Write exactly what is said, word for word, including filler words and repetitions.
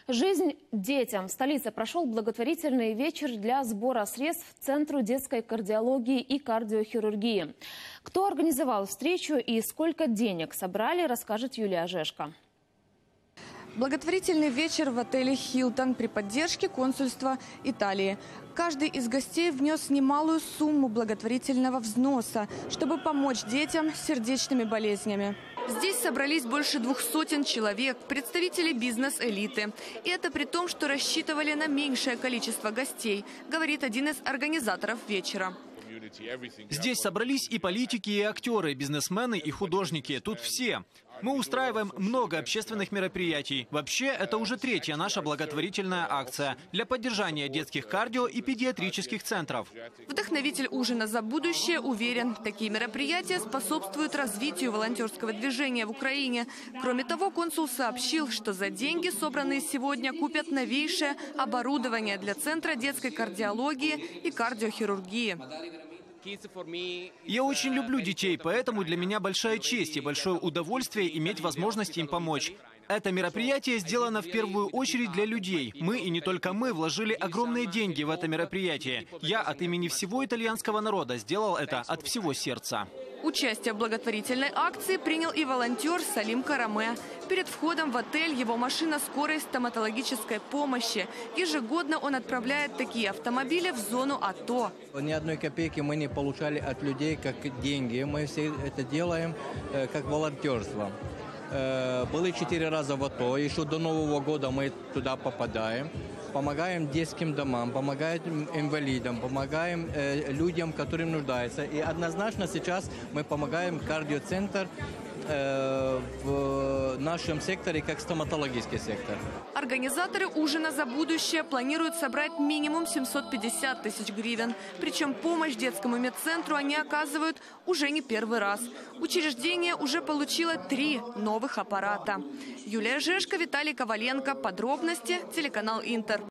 Жизнь детям. В столице прошел благотворительный вечер для сбора средств Центру детской кардиологии и кардиохирургии. Кто организовал встречу и сколько денег собрали, расскажет Юлия Жешко. Благотворительный вечер в отеле «Хилтон» при поддержке консульства Италии. Каждый из гостей внес немалую сумму благотворительного взноса, чтобы помочь детям с сердечными болезнями. Здесь собрались больше двух сотен человек, представители бизнес-элиты. И это при том, что рассчитывали на меньшее количество гостей, говорит один из организаторов вечера. Здесь собрались и политики, и актеры, бизнесмены, и художники. Тут все. Мы устраиваем много общественных мероприятий. Вообще, это уже третья наша благотворительная акция для поддержания детских кардио и педиатрических центров. Вдохновитель ужина за будущее уверен, такие мероприятия способствуют развитию волонтерского движения в Украине. Кроме того, консул сообщил, что за деньги, собранные сегодня, купят новейшее оборудование для Центра детской кардиологии и кардиохирургии. Я очень люблю детей, поэтому для меня большая честь и большое удовольствие иметь возможность им помочь. Это мероприятие сделано в первую очередь для людей. Мы, и не только мы, вложили огромные деньги в это мероприятие. Я от имени всего итальянского народа сделал это от всего сердца. Участие в благотворительной акции принял и волонтер Салим Караме. Перед входом в отель его машина скорой стоматологической помощи. Ежегодно он отправляет такие автомобили в зону АТО. Ни одной копейки мы не получали от людей как деньги. Мы все это делаем э, как волонтерство. Э, были четыре раза в АТО. Еще до Нового года мы туда попадаем. Помогаем детским домам, помогаем инвалидам, помогаем э, людям, которым нуждаются. И однозначно сейчас мы помогаем кардиоцентр э, в нашем секторе, как стоматологический сектор. Организаторы ужина за будущее планируют собрать минимум семьсот пятьдесят тысяч гривен. Причем помощь детскому медцентру они оказывают уже не первый раз. Учреждение уже получило три новых аппарата. Юлия Жешко, Виталий Коваленко. Подробности телеканал Интер.